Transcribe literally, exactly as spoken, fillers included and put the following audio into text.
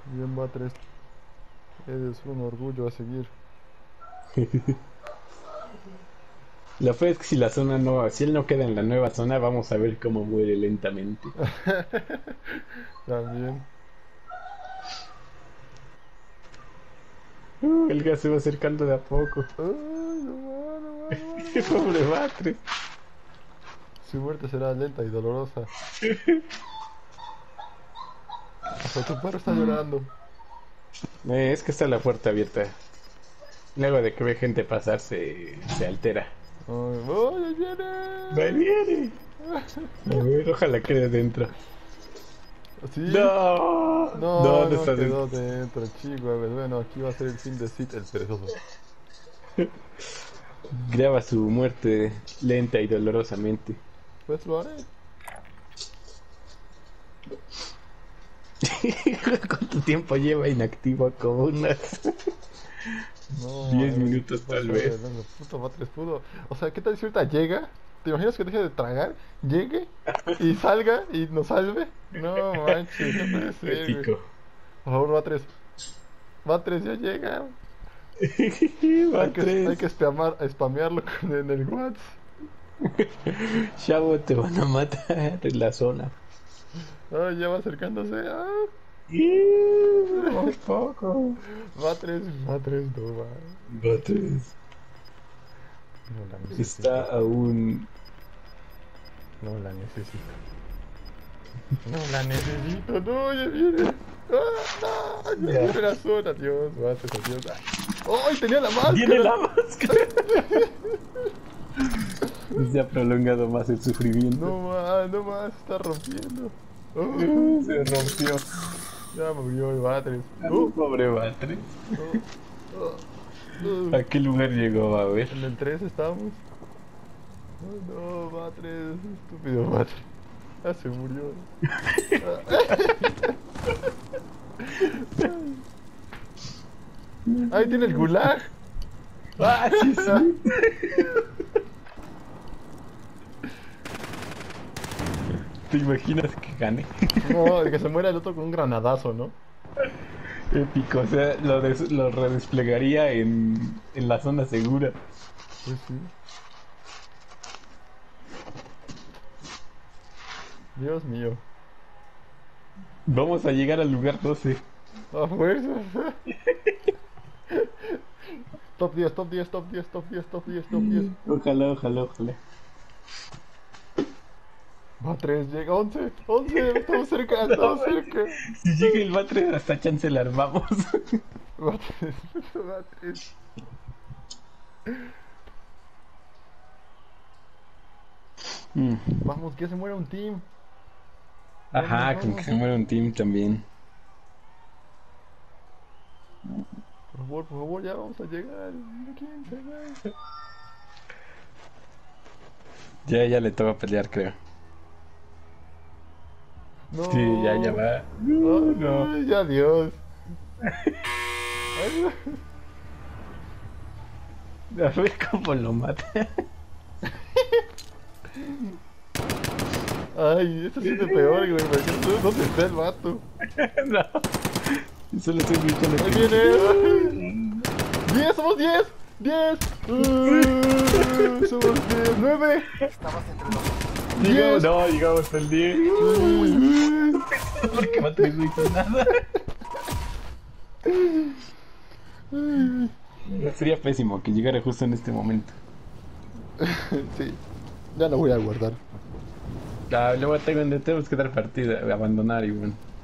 Bien, Batres. Eres un orgullo a seguir. Lo feo es que si la zona no, si él no queda en la nueva zona, vamos a ver cómo muere lentamente. También. Uh, el gas se va acercando de a poco. Ay, no va, no va, no va, no va. Pobre Batres. Su muerte será lenta y dolorosa. Hasta tu perro está llorando. Eh, es que está la puerta abierta. Luego de que ve gente pasar, se, se altera. Ay, ¡ay, ahí ¡Va viene! viene! A ver, ojalá quede adentro. ¿Sí? ¡No! No, No, no no está quedó adentro. dentro, chico. A ver, bueno, aquí va a ser el fin de Sid, el perezoso. Graba su muerte lenta y dolorosamente. Pues lo haré. ¿Cuánto tiempo lleva inactivo? Como unas No, diez madre, minutos ¿qué tal pasó de vez. lanza? Puto Batres pudo. O sea, ¿qué tal si ahorita llega? ¿Te imaginas que deje de tragar? Llegue y salga y nos salve. No manches, no puede ser, güey. Épico. Por favor, Batres. Batres ya llega. Va Hay que, hay tres. que spamear, spamearlo con, en el WhatsApp. Chavo, te van a matar en la zona. Ay, ya va acercándose. Ah, Un poco. Batres, Batres, no va. Va tres. No la Está necesito. aún. No la necesito. No la necesito. No, ya viene. Ah, no, ya Ya. viene la zona. Dios, Batres, adiós. ¡Ay, tenía la Viene máscara! la máscara. Se ha prolongado más el sufrimiento. No más, no más, está rompiendo. Uh, Oh, Se rompió. ya murió el Batres. Ah, Uh, pobre Batres. oh, oh, oh. ¿A qué lugar llegó? A ver. En el tres estamos. Oh, no, Batres, estúpido Batres. Ya se murió. Ahí tiene el gulag. Ah, sí, sí. ¿Te imaginas que gane? No, el que se muera el otro con un granadazo, ¿no? Épico, o sea, lo, des- lo redesplegaría en, en la zona segura. Pues sí. Dios mío. Vamos a llegar al lugar doce. A fuerza. Top diez, top diez, top diez, top diez, top diez, top diez. Ojalá, ojalá, ojalá. Va tres, llega once, once, estamos cerca, estamos cerca. Si llega el Batre, hasta chance la armamos. Va tres, va tres. Mm. Vamos, que se muera un team. Ajá, Vamos, con que vamos. se muera un team también. Por favor, por favor, ya vamos a llegar. quince, güey. Ya, ya le toca pelear, creo. No. Sí, ya, ya va. Ay, Uh, no. ya Dios. Ay, A ver cómo lo mata. ay, esto siente peor, güey. Porque no- ¿dónde está el vato? No. Solo estoy gritando Ahí que... viene. diez, somos diez. diez. Uh, somos diez. nueve. Llegamos, diez. no, llegamos hasta el diez. Porque Batre no hizo nada. Sería pésimo que llegara justo en este momento. Sí, ya lo voy a guardar. Ah, luego tengo, tenemos que dar partida, abandonar y bueno.